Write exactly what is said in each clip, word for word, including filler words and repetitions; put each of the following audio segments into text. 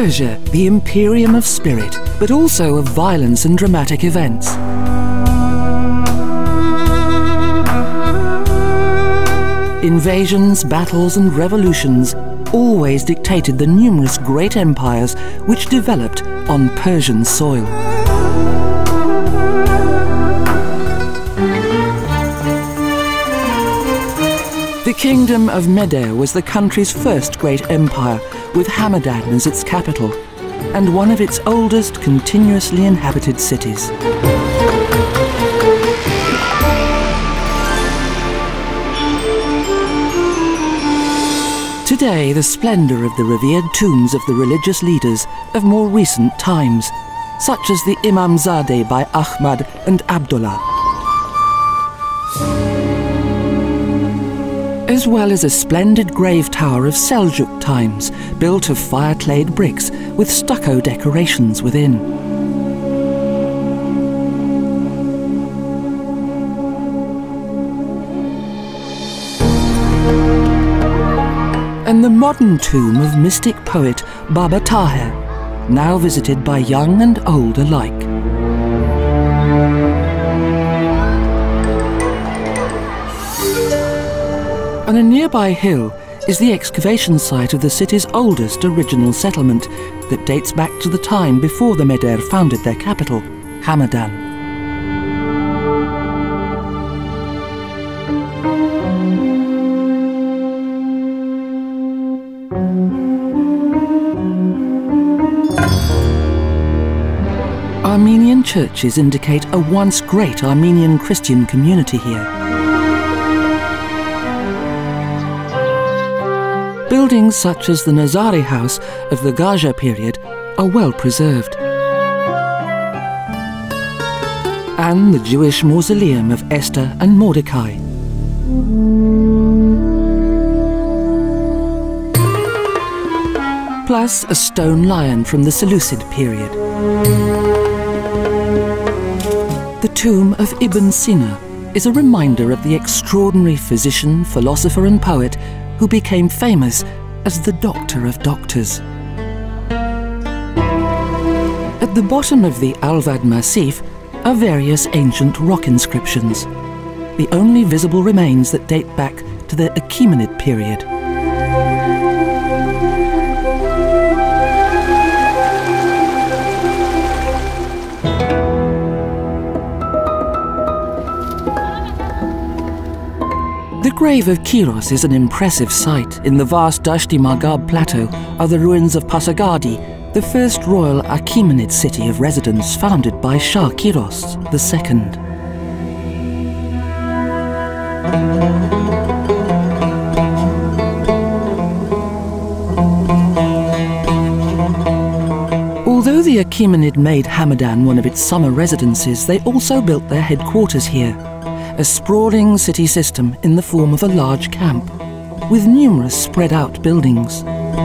Persia, the imperium of spirit, but also of violence and dramatic events. Invasions, battles and revolutions always dictated the numerous great empires which developed on Persian soil. The Kingdom of Mede was the country's first great empire, with Hamedan as its capital, and one of its oldest continuously inhabited cities. Today, the splendor of the revered tombs of the religious leaders of more recent times, such as the Imamzadeh by Ahmad and Abdullah, as well as a splendid grave tower of Seljuk times, built of fire-clayed bricks with stucco decorations within. And the modern tomb of mystic poet Baba Tahir, now visited by young and old alike. On a nearby hill is the excavation site of the city's oldest original settlement that dates back to the time before the Meder founded their capital, Hamedan. Armenian churches indicate a once great Armenian Christian community here. Buildings such as the Nazari house of the Gaja period are well preserved. And the Jewish mausoleum of Esther and Mordecai. Plus a stone lion from the Seleucid period. The tomb of Ibn Sina is a reminder of the extraordinary physician, philosopher and poet who became famous as the Doctor of Doctors. At the bottom of the Alvad Massif are various ancient rock inscriptions, the only visible remains that date back to the Achaemenid period. The grave of Kiros is an impressive sight. In the vast Dashti Magab plateau are the ruins of Pasargadae, the first royal Achaemenid city of residence founded by Shah Kiros the Second. Although the Achaemenid made Hamedan one of its summer residences, they also built their headquarters here. A sprawling city system in the form of a large camp, with numerous spread-out buildings.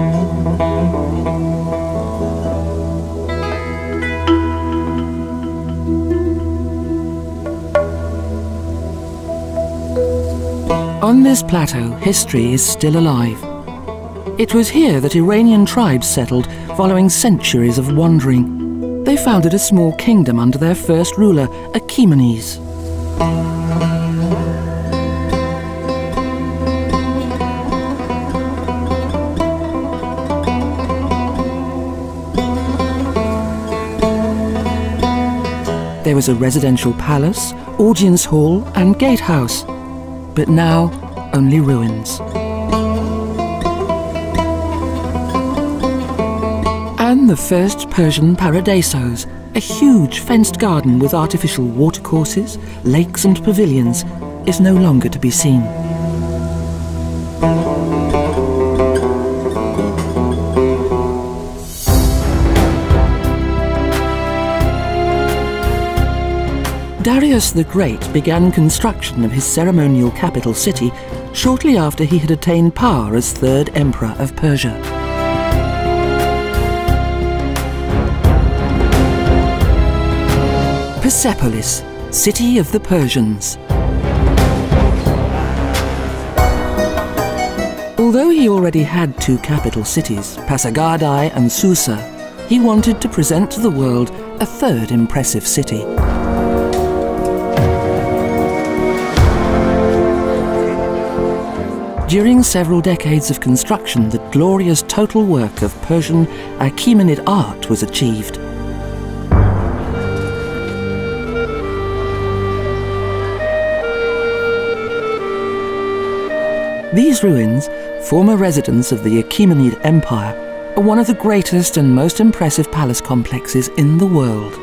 On this plateau, history is still alive. It was here that Iranian tribes settled following centuries of wandering. They founded a small kingdom under their first ruler, Achaemenes. There was a residential palace, audience hall and gatehouse, but now only ruins. And the first Persian paradisos, a huge fenced garden with artificial watercourses, lakes and pavilions, is no longer to be seen. Dareios the Great began construction of his ceremonial capital city shortly after he had attained power as Third Emperor of Persia. Persepolis, city of the Persians. Although he already had two capital cities, Pasargadae and Susa, he wanted to present to the world a third impressive city. During several decades of construction, the glorious total work of Persian-Achaemenid art was achieved. These ruins, former residence of the Achaemenid Empire, are one of the greatest and most impressive palace complexes in the world.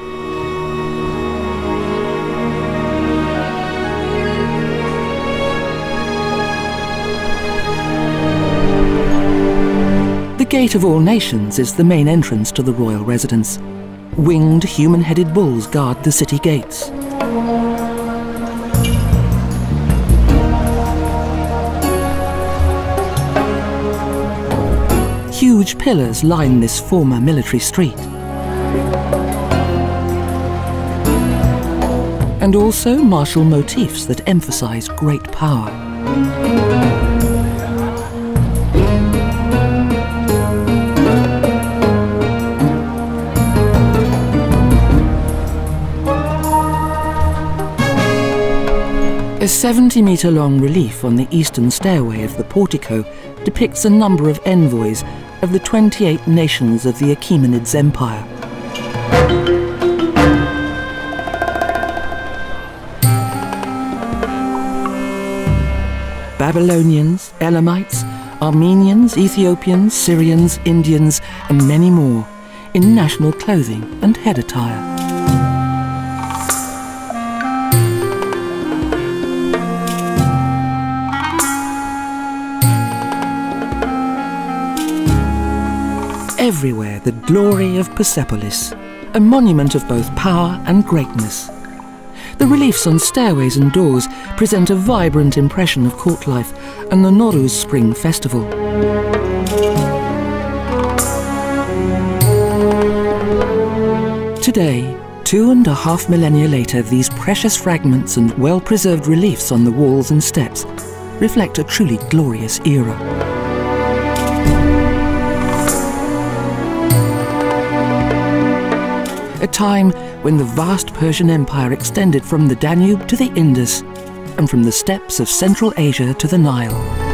The Gate of All Nations is the main entrance to the royal residence. Winged, human-headed bulls guard the city gates. Huge pillars line this former military street. And also martial motifs that emphasize great power. A seventy metre long relief on the eastern stairway of the portico depicts a number of envoys of the twenty-eight nations of the Achaemenid Empire. Babylonians, Elamites, Armenians, Ethiopians, Syrians, Indians, and many more, in national clothing and head attire. Everywhere the glory of Persepolis, a monument of both power and greatness. The reliefs on stairways and doors present a vibrant impression of court life and the Nourish Spring Festival. Today, two and a half millennia later, these precious fragments and well-preserved reliefs on the walls and steps reflect a truly glorious era. A time when the vast Persian Empire extended from the Danube to the Indus and from the steppes of Central Asia to the Nile.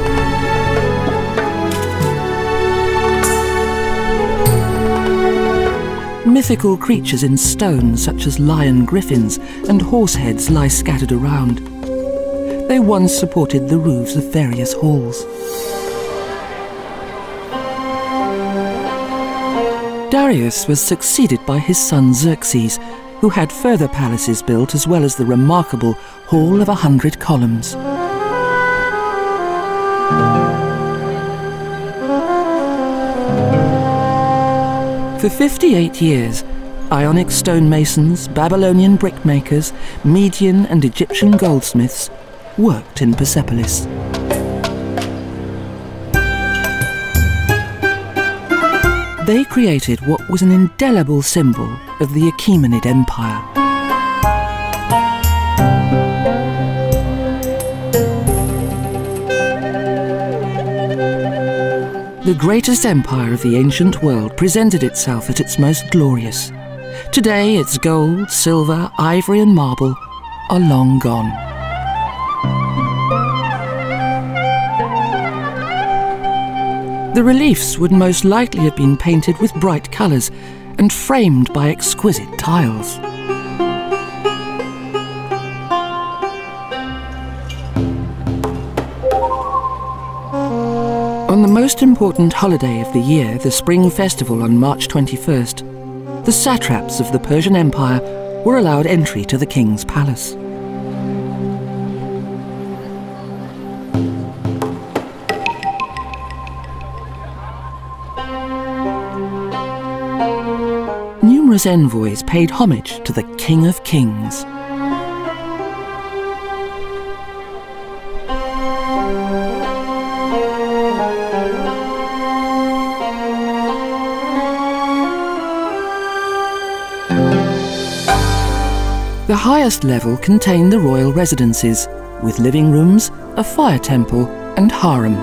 Mythical creatures in stone such as lion griffins and horse heads lie scattered around. They once supported the roofs of various halls. Darius was succeeded by his son Xerxes, who had further palaces built as well as the remarkable Hall of a Hundred Columns. For fifty-eight years, Ionic stonemasons, Babylonian brickmakers, Median and Egyptian goldsmiths worked in Persepolis. They created what was an indelible symbol of the Achaemenid Empire. The greatest empire of the ancient world presented itself at its most glorious. Today, its gold, silver, ivory and marble are long gone. The reliefs would most likely have been painted with bright colours and framed by exquisite tiles. On the most important holiday of the year, the Spring Festival on March twenty-first, the satraps of the Persian Empire were allowed entry to the king's palace. Numerous envoys paid homage to the King of Kings. The highest level contained the royal residences, with living rooms, a fire temple and harem.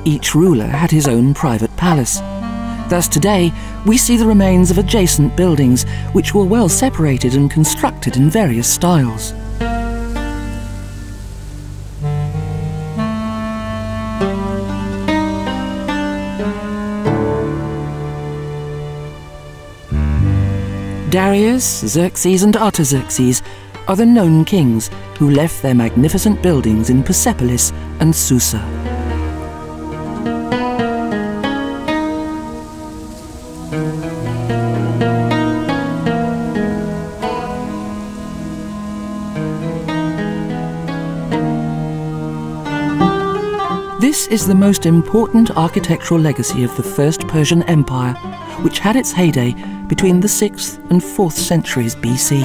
Each ruler had his own private palace. Thus today, we see the remains of adjacent buildings, which were well separated and constructed in various styles. Darius, Xerxes and Artaxerxes are the known kings who left their magnificent buildings in Persepolis and Susa. This is the most important architectural legacy of the First Persian Empire, which had its heyday between the sixth and fourth centuries B C.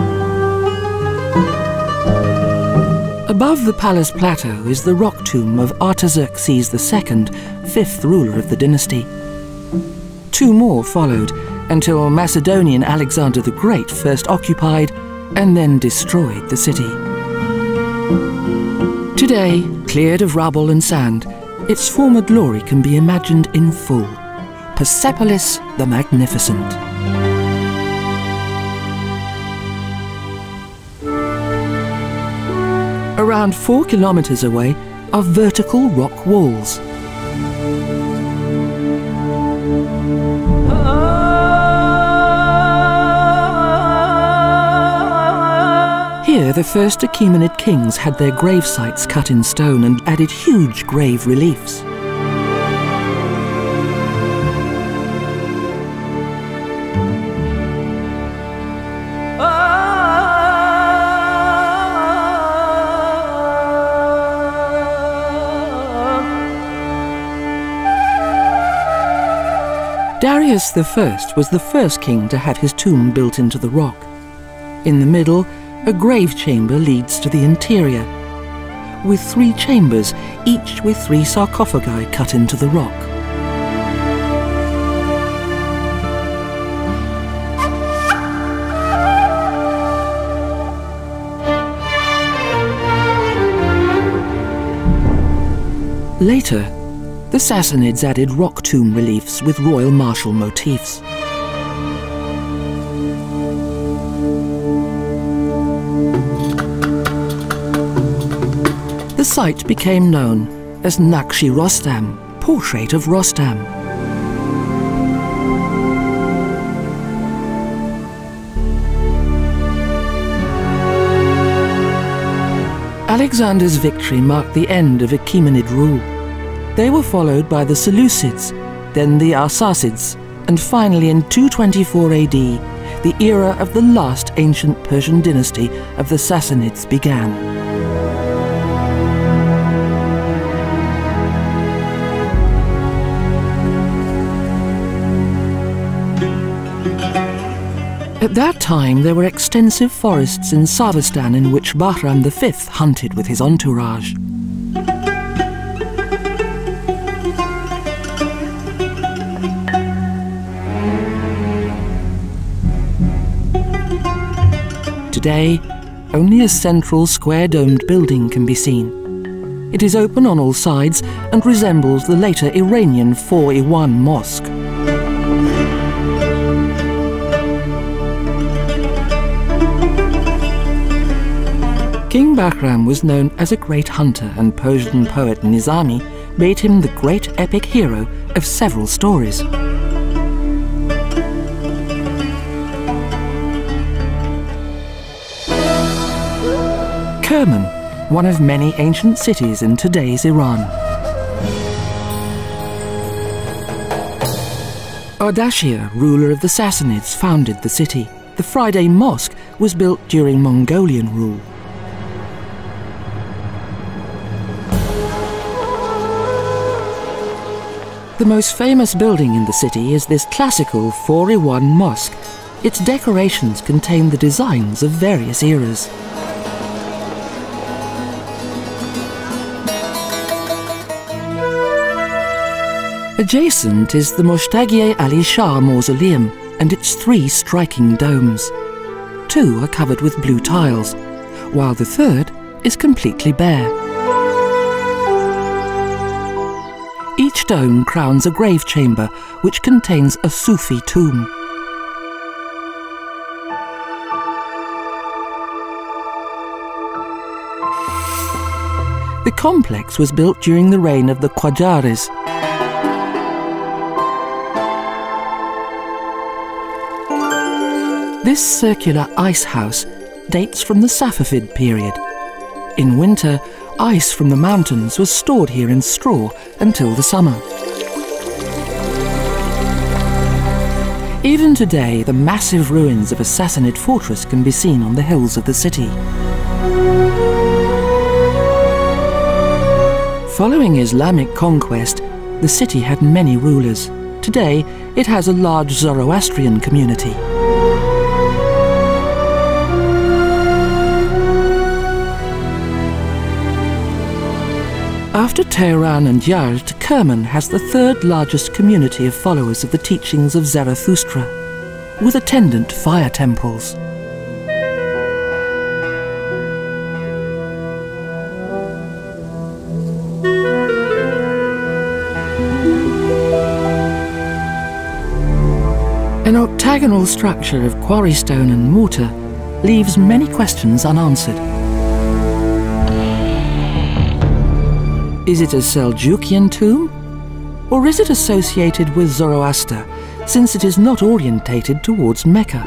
Above the palace plateau is the rock tomb of Artaxerxes the Second, fifth ruler of the dynasty. Two more followed, until Macedonian Alexander the Great first occupied and then destroyed the city. Today, cleared of rubble and sand, its former glory can be imagined in full. Persepolis the Magnificent. Around four kilometers away are vertical rock walls. Here, the first Achaemenid kings had their grave sites cut in stone and added huge grave reliefs. Darius the First was the first king to have his tomb built into the rock. In the middle, a grave chamber leads to the interior, with three chambers, each with three sarcophagi cut into the rock. Later, the Sassanids added rock tomb reliefs with royal martial motifs. The site became known as Naqsh-i Rostam, portrait of Rostam. Alexander's victory marked the end of Achaemenid rule. They were followed by the Seleucids, then the Arsacids, and finally in two twenty-four A D, the era of the last ancient Persian dynasty of the Sassanids began. At that time, there were extensive forests in Savastan in which Bahram the Fifth hunted with his entourage. Today, only a central square-domed building can be seen. It is open on all sides and resembles the later Iranian four I one mosque. King Bahram was known as a great hunter, and Persian poet Nizami made him the great epic hero of several stories. Kerman, one of many ancient cities in today's Iran. Ardashir, ruler of the Sassanids, founded the city. The Friday Mosque was built during Mongolian rule. The most famous building in the city is this classical four I one mosque. Its decorations contain the designs of various eras. Adjacent is the Mushtaghi Ali Shah mausoleum and its three striking domes. Two are covered with blue tiles, while the third is completely bare. Each dome crowns a grave chamber which contains a Sufi tomb. The complex was built during the reign of the Qajaris. This circular ice house dates from the Safavid period. In winter, ice from the mountains was stored here in straw until the summer. Even today, the massive ruins of a Sassanid fortress can be seen on the hills of the city. Following Islamic conquest, the city had many rulers. Today, it has a large Zoroastrian community. After Teheran and Yazd, Kerman has the third largest community of followers of the teachings of Zarathustra, with attendant fire temples. An octagonal structure of quarry stone and mortar leaves many questions unanswered. Is it a Seljukian tomb? Or is it associated with Zoroaster, since it is not orientated towards Mecca?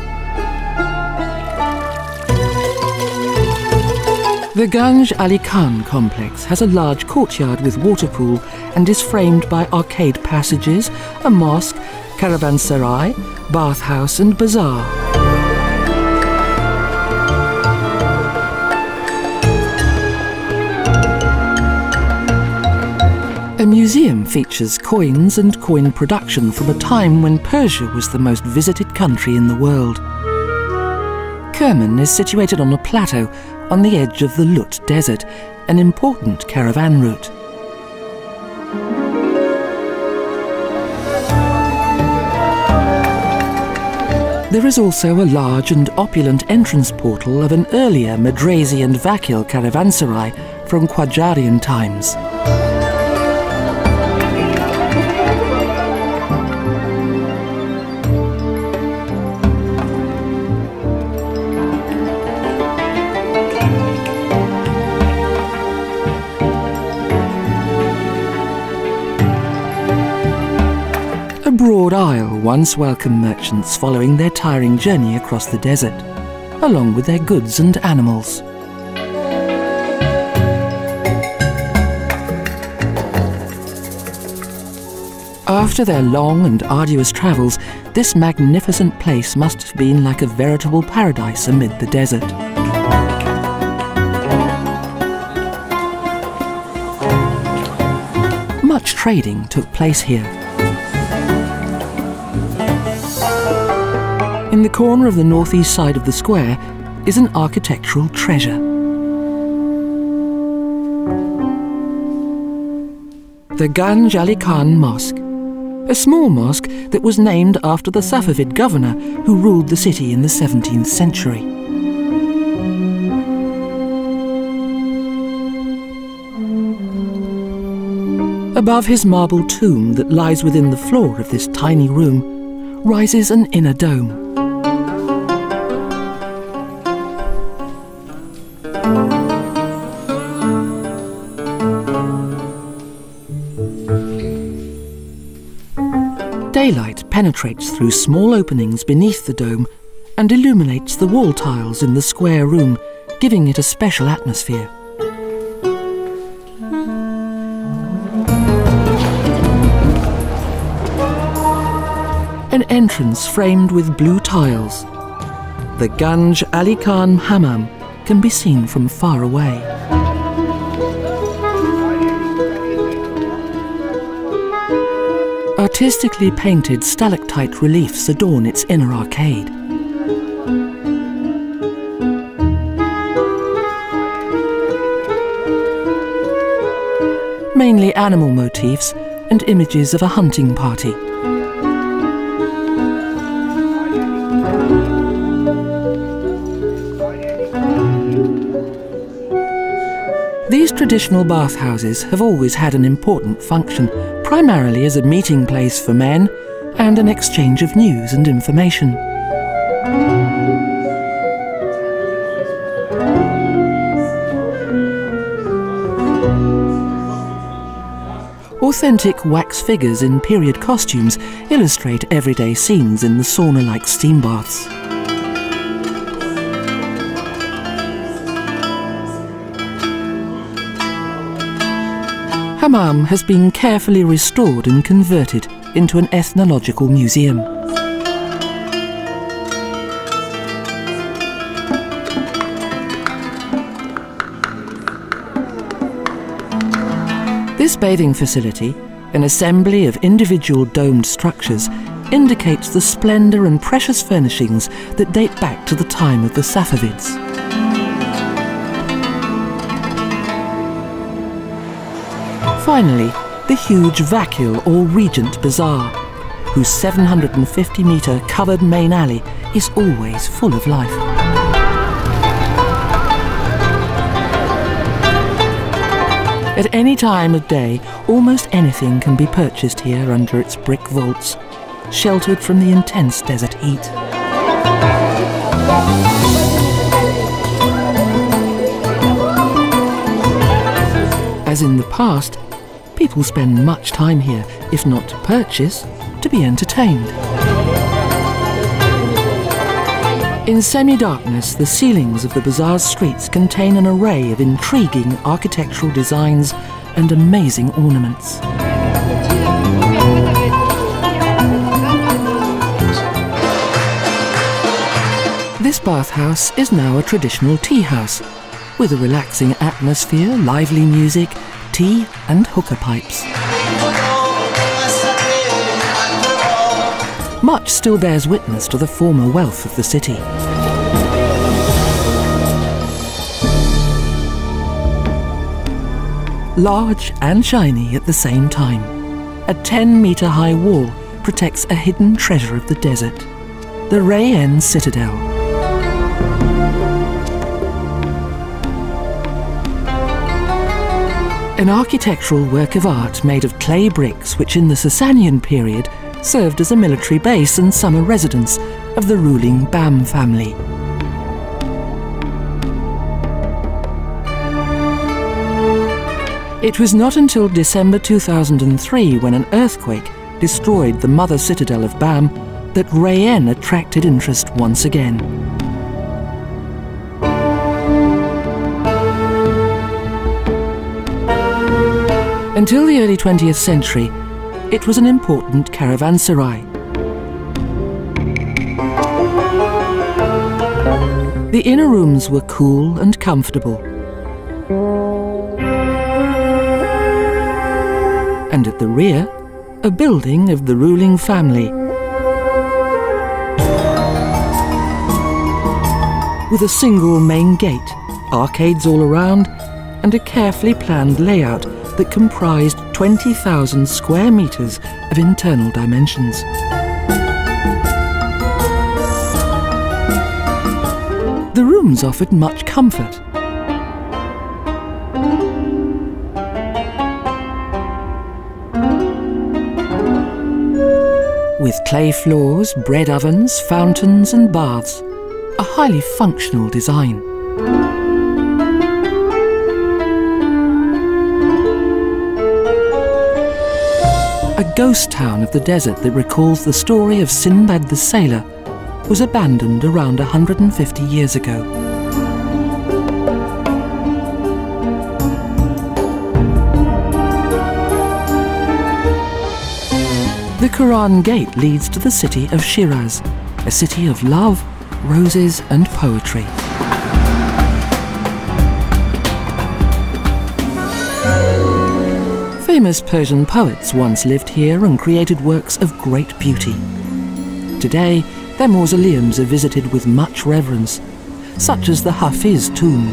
The Ganj Ali Khan Complex has a large courtyard with water pool and is framed by arcade passages, a mosque, caravanserai, bathhouse and bazaar. A museum features coins and coin production from a time when Persia was the most visited country in the world. Kerman is situated on a plateau on the edge of the Lut Desert, an important caravan route. There is also a large and opulent entrance portal of an earlier Madrazi and Vakil caravanserai from Qajarian times. A broad aisle once welcomed merchants following their tiring journey across the desert, along with their goods and animals. After their long and arduous travels, this magnificent place must have been like a veritable paradise amid the desert. Much trading took place here. In the corner of the northeast side of the square is an architectural treasure. The Ganj Ali Khan Mosque, a small mosque that was named after the Safavid governor who ruled the city in the seventeenth century. Above his marble tomb that lies within the floor of this tiny room rises an inner dome. Daylight penetrates through small openings beneath the dome and illuminates the wall tiles in the square room, giving it a special atmosphere. An entrance framed with blue tiles. The Ganj Ali Khan Hammam can be seen from far away. Artistically painted stalactite reliefs adorn its inner arcade. Mainly animal motifs and images of a hunting party. These traditional bathhouses have always had an important function, primarily as a meeting place for men and an exchange of news and information. Authentic wax figures in period costumes illustrate everyday scenes in the sauna-like steam baths. Hammam has been carefully restored and converted into an ethnological museum. This bathing facility, an assembly of individual domed structures, indicates the splendour and precious furnishings that date back to the time of the Safavids. Finally, the huge Vakil or Regent Bazaar, whose seven hundred fifty metre covered main alley is always full of life. At any time of day, almost anything can be purchased here under its brick vaults, sheltered from the intense desert heat. As in the past, people spend much time here, if not to purchase, to be entertained. In semi-darkness, the ceilings of the bazaar's streets contain an array of intriguing architectural designs and amazing ornaments. This bathhouse is now a traditional tea house, with a relaxing atmosphere, lively music, tea and hookah pipes. Much still bears witness to the former wealth of the city. Large and shiny at the same time, a ten metre high wall protects a hidden treasure of the desert, the Rayen Citadel. An architectural work of art made of clay bricks which in the Sasanian period served as a military base and summer residence of the ruling Bam family. It was not until December two thousand three, when an earthquake destroyed the mother citadel of Bam, that Rayen attracted interest once again. Until the early twentieth century, it was an important caravanserai. The inner rooms were cool and comfortable. And at the rear, a building of the ruling family, with a single main gate, arcades all around, and a carefully planned layout that comprised twenty thousand square metres of internal dimensions. The rooms offered much comfort. With clay floors, bread ovens, fountains and baths, a highly functional design. A ghost town of the desert that recalls the story of Sinbad the Sailor was abandoned around one hundred fifty years ago. The Quran Gate leads to the city of Shiraz, a city of love, roses and poetry. Famous Persian poets once lived here and created works of great beauty. Today, their mausoleums are visited with much reverence, such as the Hafiz tomb.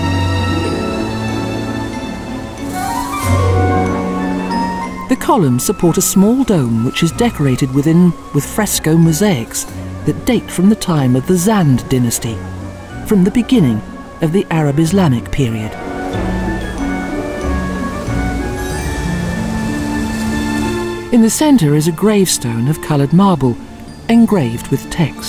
The columns support a small dome which is decorated within with fresco mosaics that date from the time of the Zand dynasty, from the beginning of the Arab Islamic period. In the centre is a gravestone of coloured marble, engraved with text.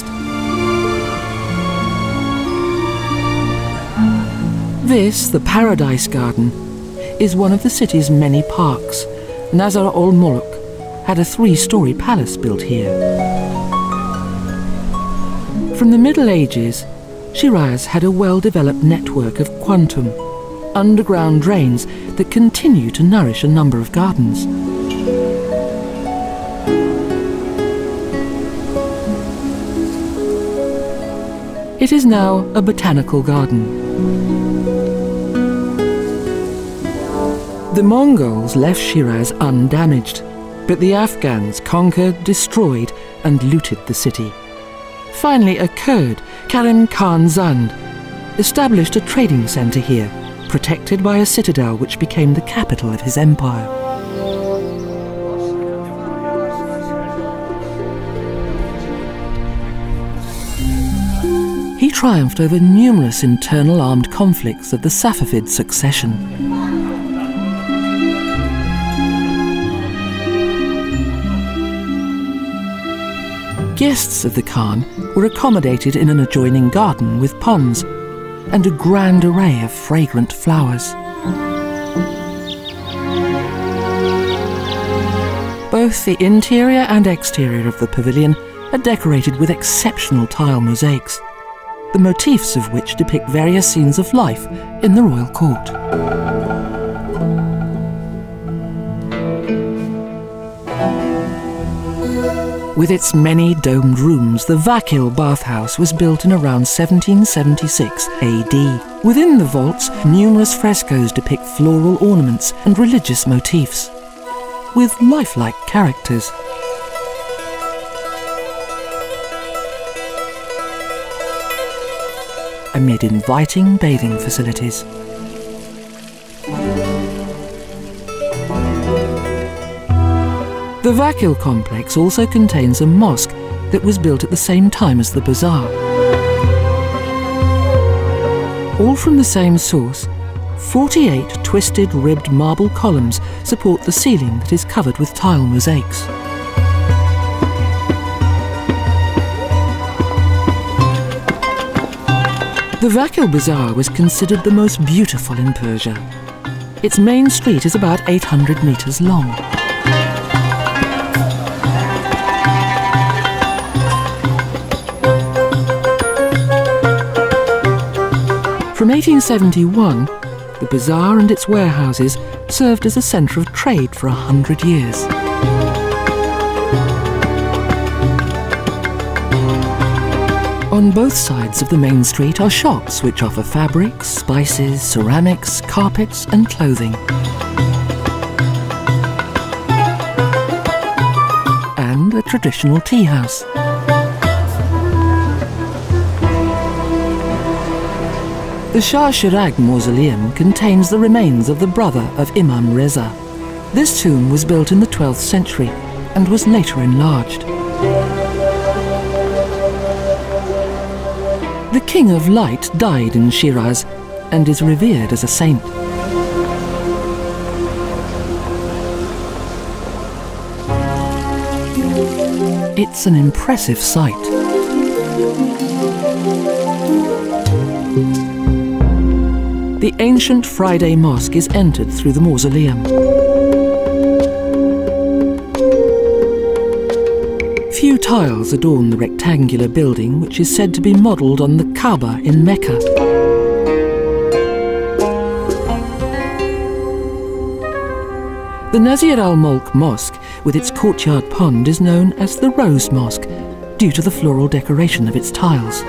This, the Paradise Garden, is one of the city's many parks. Nazar ol-Mulk had a three-storey palace built here. From the Middle Ages, Shiraz had a well-developed network of quantum, underground drains that continue to nourish a number of gardens. It is now a botanical garden. The Mongols left Shiraz undamaged, but the Afghans conquered, destroyed, and looted the city. Finally, a Kurd, Karim Khan Zand, established a trading centre here, protected by a citadel which became the capital of his empire. He triumphed over numerous internal armed conflicts of the Safavid succession. Guests of the Khan were accommodated in an adjoining garden with ponds and a grand array of fragrant flowers. Both the interior and exterior of the pavilion are decorated with exceptional tile mosaics, the motifs of which depict various scenes of life in the royal court. With its many domed rooms, the Vakil bathhouse was built in around seventeen seventy-six A D. Within the vaults, numerous frescoes depict floral ornaments and religious motifs, with lifelike characters. Amid inviting bathing facilities. The Vakil complex also contains a mosque that was built at the same time as the bazaar. All from the same source, forty-eight twisted ribbed marble columns support the ceiling that is covered with tile mosaics. The Vakil Bazaar was considered the most beautiful in Persia. Its main street is about eight hundred metres long. From eighteen seventy-one, the bazaar and its warehouses served as a centre of trade for a hundred years. On both sides of the main street are shops which offer fabrics, spices, ceramics, carpets and clothing. And a traditional tea house. The Shah Shirag mausoleum contains the remains of the brother of Imam Reza. This tomb was built in the twelfth century and was later enlarged. The King of Light died in Shiraz and is revered as a saint. It's an impressive sight. The ancient Friday Mosque is entered through the mausoleum. Few tiles adorn the rectangular building, which is said to be modelled on the Kaaba in Mecca. The Nazir al-Mulk Mosque, with its courtyard pond, is known as the Rose Mosque, due to the floral decoration of its tiles.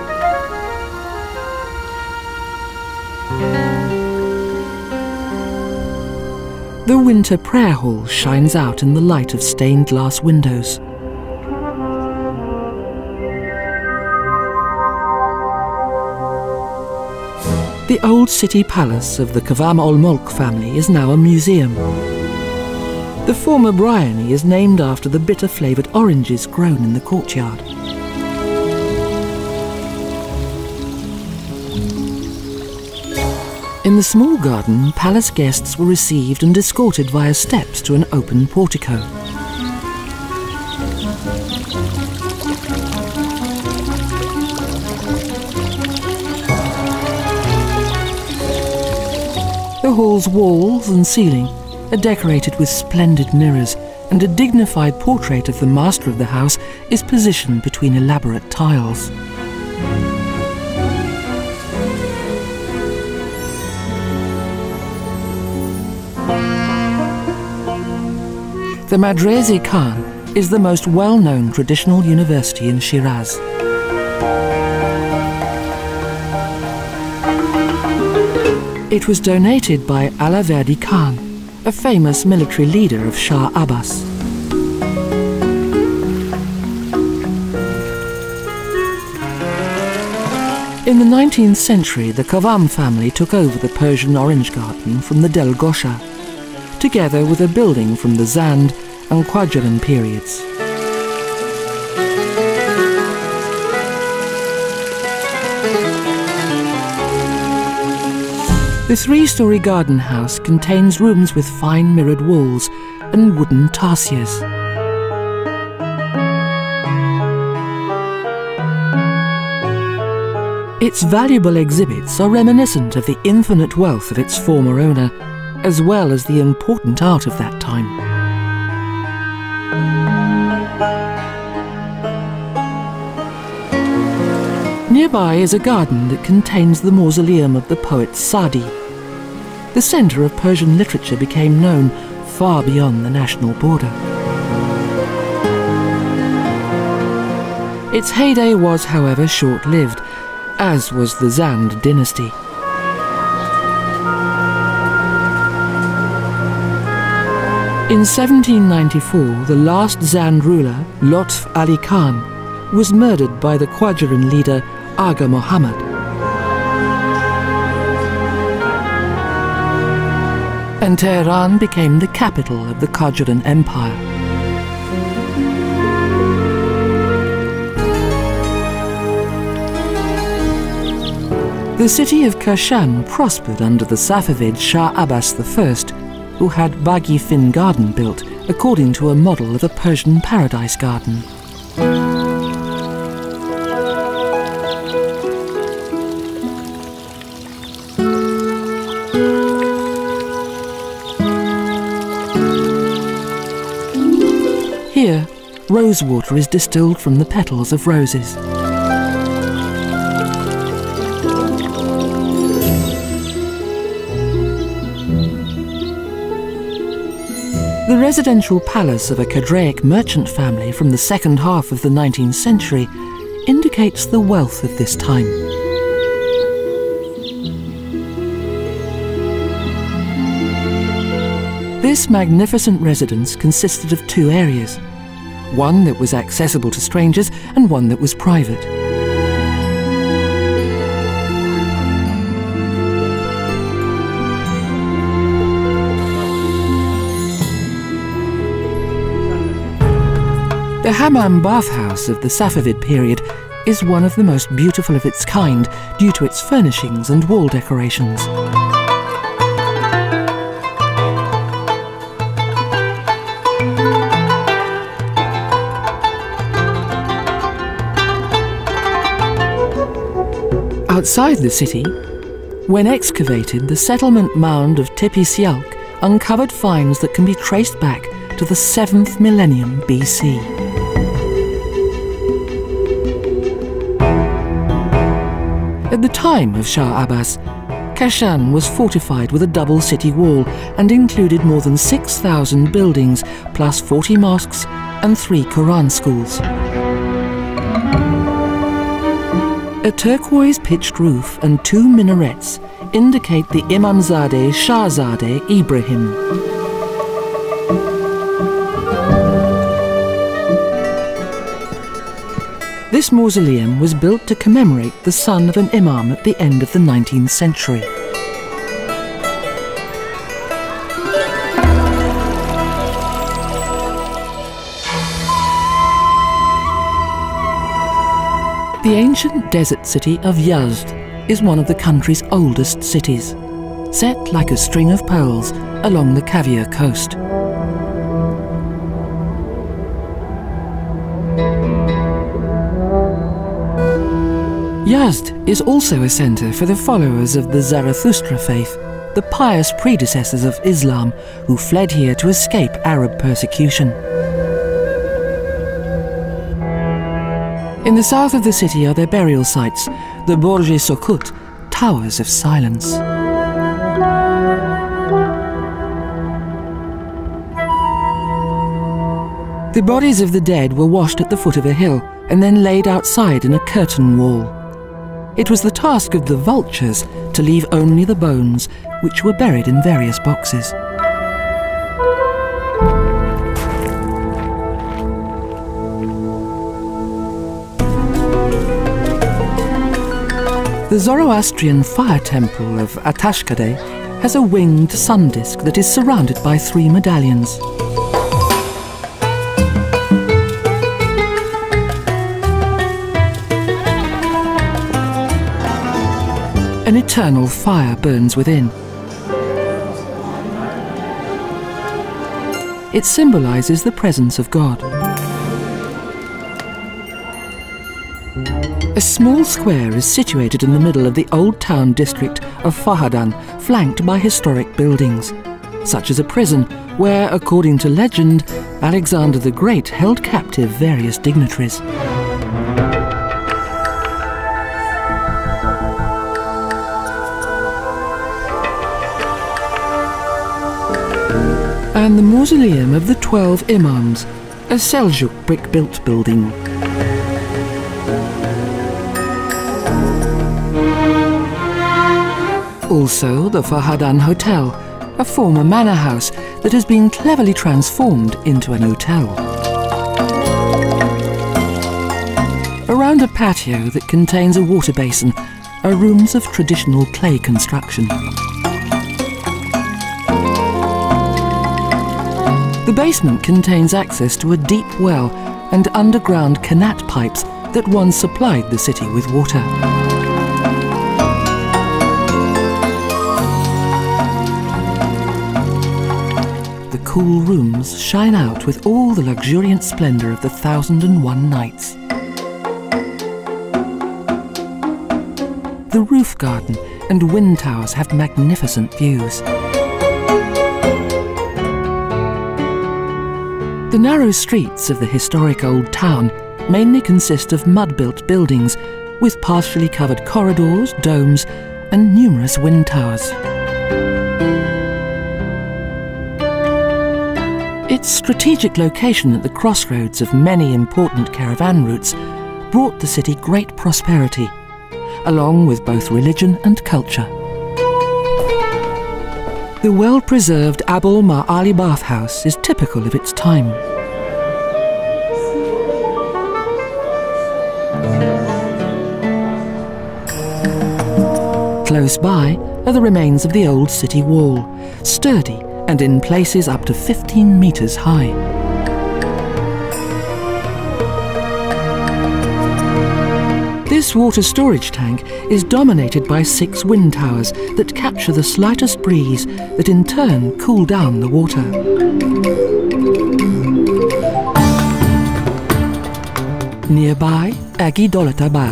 The winter prayer hall shines out in the light of stained glass windows. The old city palace of the Kavam ol-Mulk family is now a museum. The former Bryony is named after the bitter-flavoured oranges grown in the courtyard. In the small garden, palace guests were received and escorted via steps to an open portico. The hall's walls and ceiling are decorated with splendid mirrors, and a dignified portrait of the master of the house is positioned between elaborate tiles. The Madrasa Khan is the most well-known traditional university in Shiraz. It was donated by Alaverdi Khan, a famous military leader of Shah Abbas. In the nineteenth century, the Kavam family took over the Persian orange garden from the Delgosha, together with a building from the Zand and Qajaran periods. The three-storey garden house contains rooms with fine mirrored walls and wooden tarsiers. Its valuable exhibits are reminiscent of the infinite wealth of its former owner, as well as the important art of that time. Nearby is a garden that contains the mausoleum of the poet Sadi. The centre of Persian literature became known far beyond the national border. Its heyday was, however, short-lived, as was the Zand dynasty. In seventeen ninety-four, the last Zand ruler, Lotf Ali Khan, was murdered by the Qajaran leader Aga Muhammad. And Tehran became the capital of the Qajaran Empire. The city of Kashan prospered under the Safavid Shah Abbas the First, who had Bagi Fin Garden built according to a model of a Persian paradise garden. Here, rose water is distilled from the petals of roses. The residential palace of a Khadraic merchant family from the second half of the nineteenth century indicates the wealth of this time. This magnificent residence consisted of two areas, one that was accessible to strangers and one that was private. The Hammam bathhouse of the Safavid period is one of the most beautiful of its kind due to its furnishings and wall decorations. Outside the city, when excavated, the settlement mound of Tepe Sialk uncovered finds that can be traced back to the seventh millennium B C. At the time of Shah Abbas, Kashan was fortified with a double city wall and included more than six thousand buildings, plus forty mosques and three Quran schools. A turquoise pitched roof and two minarets indicate the Imamzadeh Shahzadeh Ibrahim. This mausoleum was built to commemorate the son of an imam at the end of the nineteenth century. The ancient desert city of Yazd is one of the country's oldest cities, set like a string of pearls along the Caviar coast. Yazd is also a centre for the followers of the Zarathustra faith, the pious predecessors of Islam who fled here to escape Arab persecution. In the south of the city are their burial sites, the Borj-e-Sokut, Towers of Silence. The bodies of the dead were washed at the foot of a hill and then laid outside in a curtain wall. It was the task of the vultures to leave only the bones, which were buried in various boxes. The Zoroastrian fire temple of Pasargadae has a winged sun disk that is surrounded by three medallions. An eternal fire burns within. It symbolizes the presence of God. A small square is situated in the middle of the old town district of Hamedan, flanked by historic buildings, such as a prison where, according to legend, Alexander the Great held captive various dignitaries. And the mausoleum of the twelve Imams, a Seljuk brick-built building. Also the Hamedan Hotel, a former manor house that has been cleverly transformed into an hotel. Around a patio that contains a water basin are rooms of traditional clay construction. The basement contains access to a deep well and underground qanat pipes that once supplied the city with water. The cool rooms shine out with all the luxuriant splendour of the Thousand and One Nights. The roof garden and wind towers have magnificent views. The narrow streets of the historic old town mainly consist of mud-built buildings with partially covered corridors, domes, and numerous wind towers. Its strategic location at the crossroads of many important caravan routes brought the city great prosperity, along with both religion and culture. The well-preserved Abul Ma'ali bathhouse is typical of its time. Close by are the remains of the old city wall, sturdy and in places up to fifteen metres high. This water storage tank is dominated by six wind towers that capture the slightest breeze that in turn cool down the water. Nearby, Agi Dolatabad.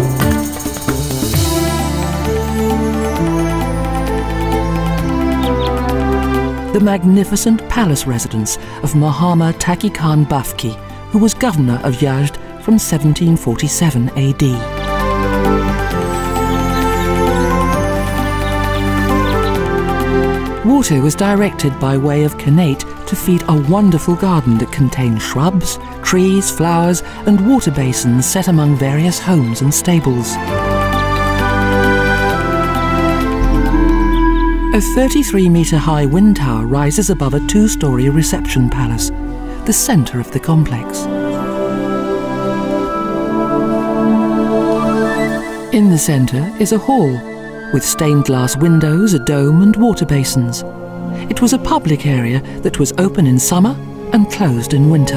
The magnificent palace residence of Muhammad Taqi Khan Bafki, who was governor of Yazd from seventeen forty-seven A D. Water was directed by way of qanat to feed a wonderful garden that contained shrubs, trees, flowers, and water basins set among various homes and stables. A thirty-three metre high wind tower rises above a two-storey reception palace, the centre of the complex. In the centre is a hall, with stained glass windows, a dome and water basins. It was a public area that was open in summer and closed in winter.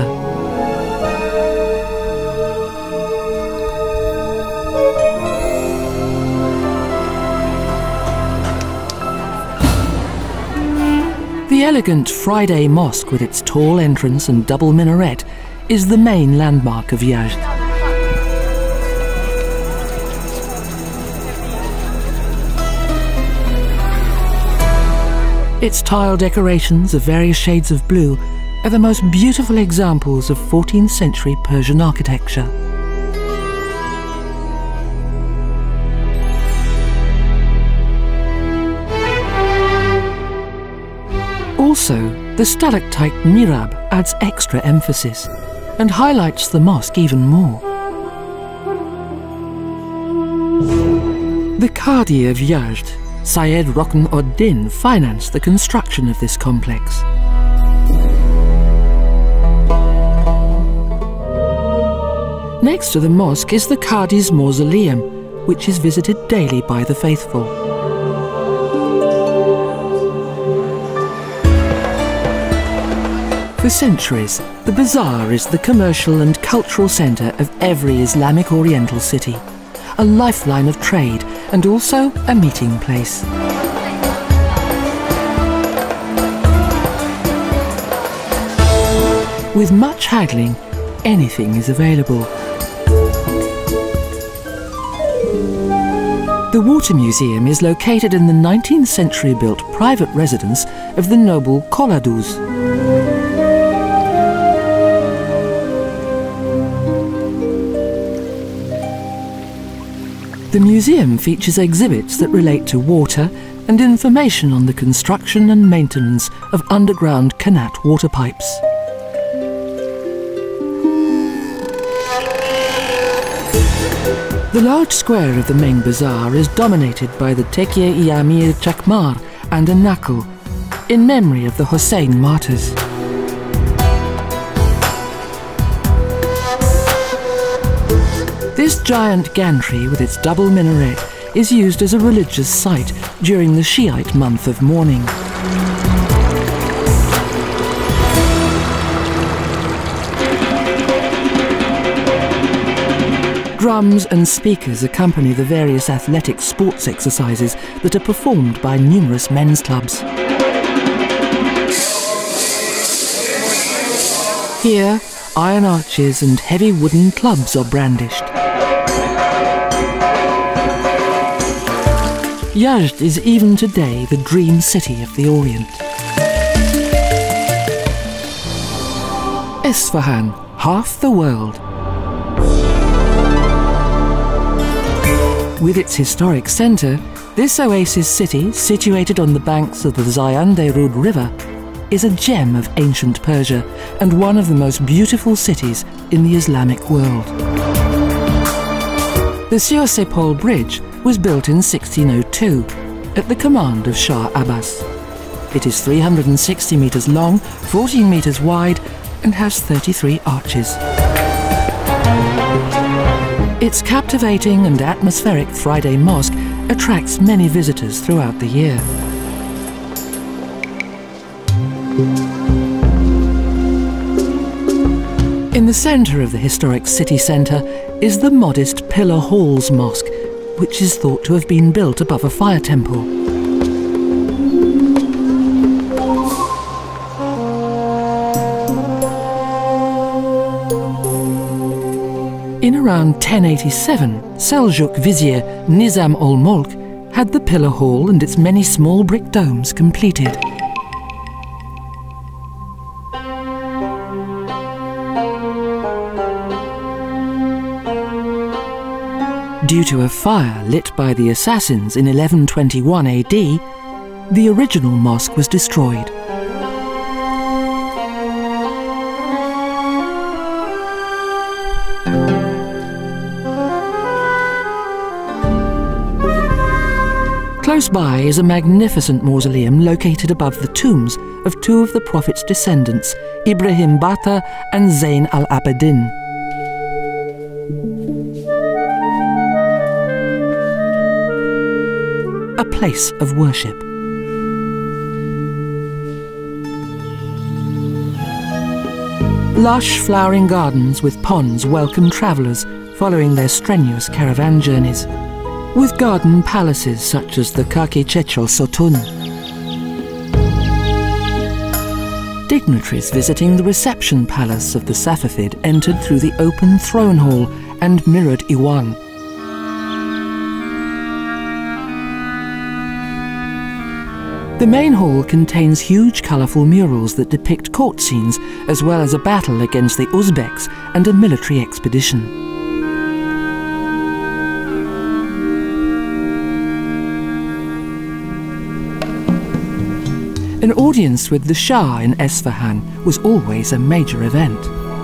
The elegant Friday Mosque with its tall entrance and double minaret is the main landmark of Yazd. Its tile decorations of various shades of blue are the most beautiful examples of fourteenth century Persian architecture. Also, the stalactite mihrab adds extra emphasis and highlights the mosque even more. The Qadi of Yazd, Syed Rokn ud-Din, financed the construction of this complex. Next to the mosque is the Qadi's mausoleum, which is visited daily by the faithful. For centuries, the bazaar is the commercial and cultural centre of every Islamic Oriental city, a lifeline of trade and also a meeting place. With much haggling, anything is available. The Water Museum is located in the nineteenth century built private residence of the noble Koladuz. The museum features exhibits that relate to water and information on the construction and maintenance of underground Qanat water pipes. The large square of the main bazaar is dominated by the Tekke-i-Amir Chakmar and a knuckle, in memory of the Hussein martyrs. This giant gantry with its double minaret is used as a religious site during the Shiite month of mourning. Drums and speakers accompany the various athletic sports exercises that are performed by numerous men's clubs. Here, iron arches and heavy wooden clubs are brandished. Yazd is even today the dream city of the Orient. Isfahan, half the world. With its historic centre, this oasis city, situated on the banks of the Zayanderud River, is a gem of ancient Persia and one of the most beautiful cities in the Islamic world. The Persepolis Bridge was built in sixteen oh two at the command of Shah Abbas. It is three hundred sixty metres long, fourteen metres wide, and has thirty-three arches. Its captivating and atmospheric Friday mosque attracts many visitors throughout the year. In the centre of the historic city centre is the modest Pillar Halls Mosque, which is thought to have been built above a fire temple. In around ten eighty-seven, Seljuk vizier Nizam ul Mulk had the Pillar Hall and its many small brick domes completed. Due to a fire lit by the assassins in eleven twenty-one A D, the original mosque was destroyed. Close by is a magnificent mausoleum located above the tombs of two of the Prophet's descendants, Ibrahim Bata and Zayn al-Abidin. A place of worship. Lush flowering gardens with ponds welcome travellers following their strenuous caravan journeys, with garden palaces such as the Kaki Chechel Sotun. Dignitaries visiting the reception palace of the Safavid entered through the open throne hall and mirrored Iwan. The main hall contains huge colourful murals that depict court scenes, as well as a battle against the Uzbeks and a military expedition. An audience with the Shah in Esfahan was always a major event.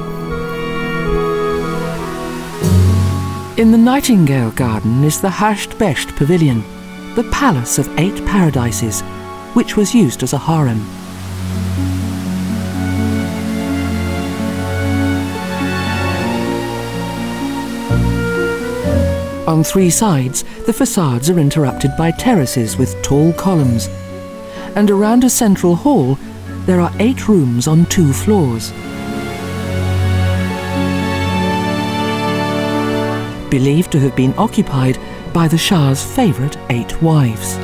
In the Nightingale Garden is the Hasht Besht Pavilion, the palace of eight paradises, which was used as a harem. On three sides, the facades are interrupted by terraces with tall columns, and around a central hall, there are eight rooms on two floors. Believed to have been occupied by the Shah's favourite eight wives.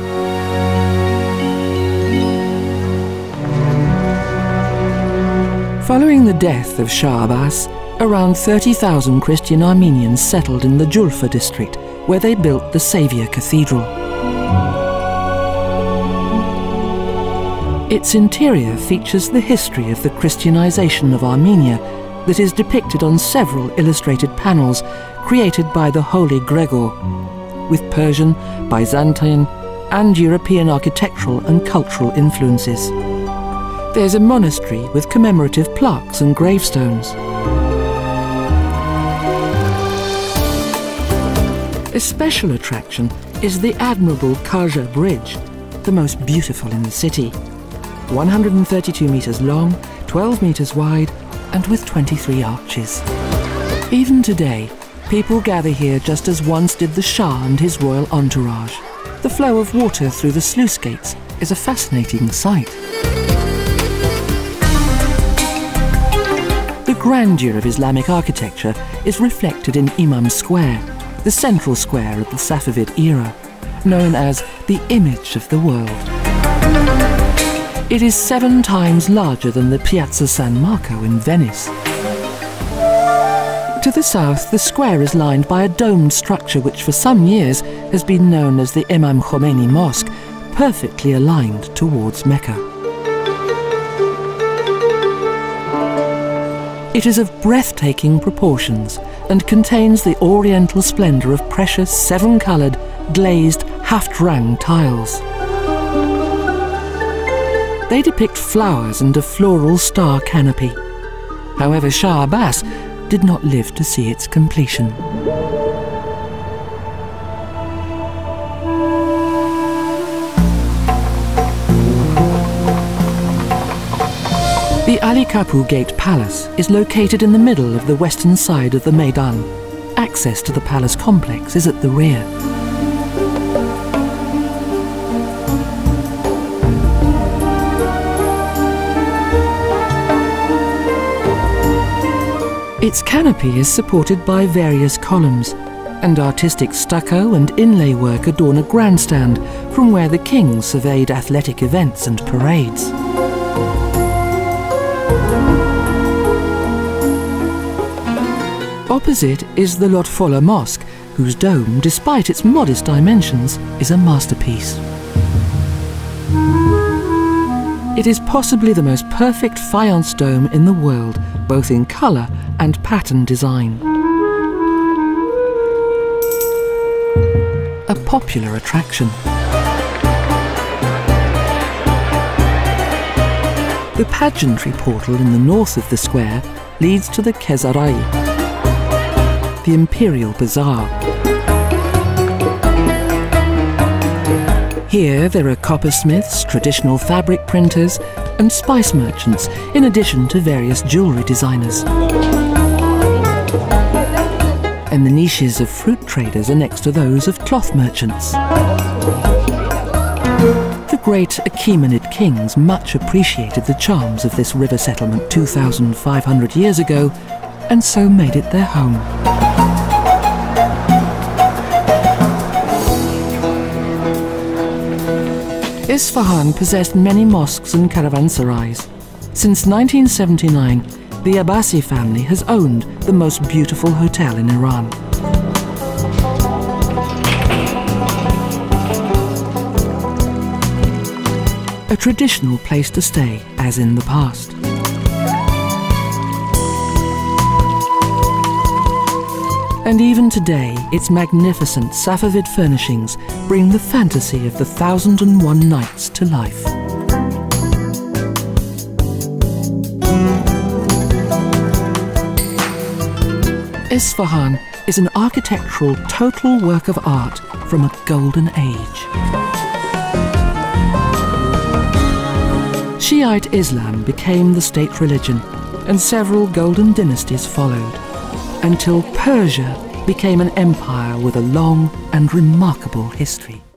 Following the death of Shah Abbas, around thirty thousand Christian Armenians settled in the Julfa district, where they built the Saviour Cathedral. Its interior features the history of the Christianization of Armenia that is depicted on several illustrated panels created by the Holy Gregor, with Persian, Byzantine, and European architectural and cultural influences. There's a monastery with commemorative plaques and gravestones. A special attraction is the admirable Kaja Bridge, the most beautiful in the city. one hundred thirty-two metres long, twelve metres wide, and with twenty-three arches. Even today, people gather here just as once did the Shah and his royal entourage. The flow of water through the sluice gates is a fascinating sight. The grandeur of Islamic architecture is reflected in Imam Square, the central square of the Safavid era, known as the image of the world. It is seven times larger than the Piazza San Marco in Venice. To the south, the square is lined by a domed structure which for some years has been known as the Imam Khomeini Mosque, perfectly aligned towards Mecca. It is of breathtaking proportions and contains the oriental splendour of precious seven-coloured, glazed Haftrang tiles. They depict flowers and a floral star canopy. However, Shah Abbas did not live to see its completion. The Ali Kapur Gate Palace is located in the middle of the western side of the Hamedan. Access to the palace complex is at the rear. Its canopy is supported by various columns, and artistic stucco and inlay work adorn a grandstand from where the king surveyed athletic events and parades. Opposite is the Lotfola Mosque, whose dome, despite its modest dimensions, is a masterpiece. It is possibly the most perfect faience dome in the world, both in colour and pattern design. A popular attraction. The pageantry portal in the north of the square leads to the Kezarai, the imperial bazaar. Here there are coppersmiths, traditional fabric printers and spice merchants, in addition to various jewellery designers. And the niches of fruit traders are next to those of cloth merchants. The great Achaemenid kings much appreciated the charms of this river settlement two thousand five hundred years ago, and so made it their home. Isfahan possessed many mosques and caravanserais. Since nineteen seventy-nine, the Abbasi family has owned the most beautiful hotel in Iran. a traditional place to stay as in the past. And even today, its magnificent Safavid furnishings bring the fantasy of the Thousand and One Nights to life. Isfahan is an architectural total work of art from a golden age. Shiite Islam became the state religion, and several golden dynasties followed, until Persia became an empire with a long and remarkable history.